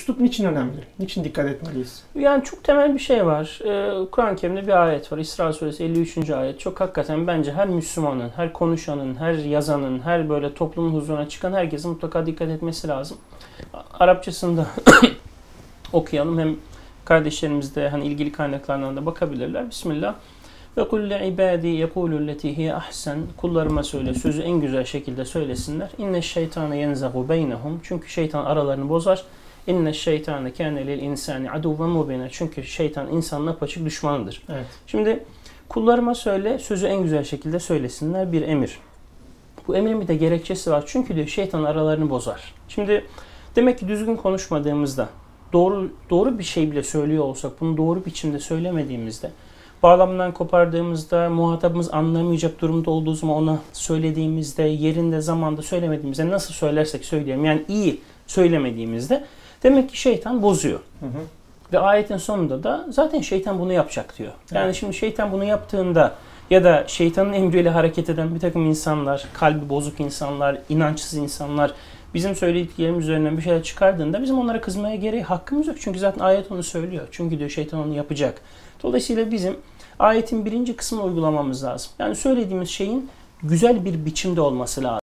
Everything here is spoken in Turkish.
Üslup niçin önemli? Niçin dikkat etmeliyiz? Yani çok temel bir şey var. Kur'an-ı Kerim'de bir ayet var. İsra Suresi 53. ayet. Çok hakikaten bence her Müslümanın, her konuşanın, her yazanın, her böyle toplumun huzuruna çıkan herkesin mutlaka dikkat etmesi lazım. Arapçasında okuyalım. Hem kardeşlerimiz de hani ilgili kaynaklardan da bakabilirler. Bismillah. Ve kul li ibadi yekulu leti hiye ahsen. Kullarıma söyle, sözü en güzel şekilde söylesinler. İnne şeytane yenzagu beynehum. Çünkü şeytan aralarını bozar. İnne şeytane kâne lil insani aduven mubina. Çünkü şeytan insanın apaçık düşmanıdır. Evet. Şimdi kullarıma söyle, sözü en güzel şekilde söylesinler, bir emir. Bu emrin bir de gerekçesi var. Çünkü diyor şeytan aralarını bozar. Şimdi demek ki düzgün konuşmadığımızda, doğru bir şey bile söylüyor olsak, bunu doğru biçimde söylemediğimizde, bağlamından kopardığımızda, muhatabımız anlamayacak durumda olduğu zaman ona söylediğimizde, yerinde, zamanda söylemediğimizde, nasıl söylersek söyleyelim, yani iyi söylemediğimizde demek ki şeytan bozuyor. Hı hı. Ve ayetin sonunda da zaten şeytan bunu yapacak diyor. Yani Evet. şimdi şeytan bunu yaptığında ya da şeytanın emriyle hareket eden bir takım insanlar, kalbi bozuk insanlar, inançsız insanlar bizim söylediklerimiz üzerinden bir şeyler çıkardığında bizim onlara kızmaya gereği hakkımız yok. Çünkü zaten ayet onu söylüyor. Çünkü diyor şeytan onu yapacak. Dolayısıyla bizim ayetin birinci kısmını uygulamamız lazım. Yani söylediğimiz şeyin güzel bir biçimde olması lazım.